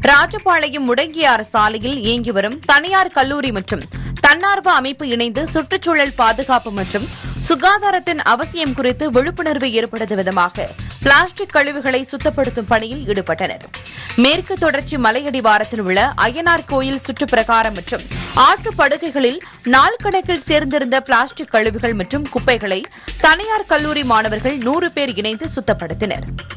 ராஜபாளையம் முடங்கியாறு சாலையில் இயங்கி வரும் தனியார் கல்லூரி மற்றும் தன்னார்வ அமைப்பு இணைந்து சுற்றுச்சூழல் பாதுகாப்பு மற்றும் சுகாதாரத்தின் அவசியம் குறித்து விழிப்புணர்வு ஏற்படுத்தும் விதமாக பிளாஸ்டிக் கழிவுகளை சுத்தப்படுத்தும் பணியில் ஈடுபட்டனர். மேற்கு தொடர்ச்சி மலையடிவாரத்தில் உள்ள அய்யனார் கோயில் சுற்றுப்பிரகாரம் மற்றும் ஆற்றுப்படுகைகளில் நாள் கணக்கில் சேர்ந்திருந்த பிளாஸ்டிக் கழிவுகள் மற்றும் குப்பைகளை தனியார் கல்லூரி மாணவர்கள் 100 பேர் இணைந்து சுத்தப்படுத்தினர்.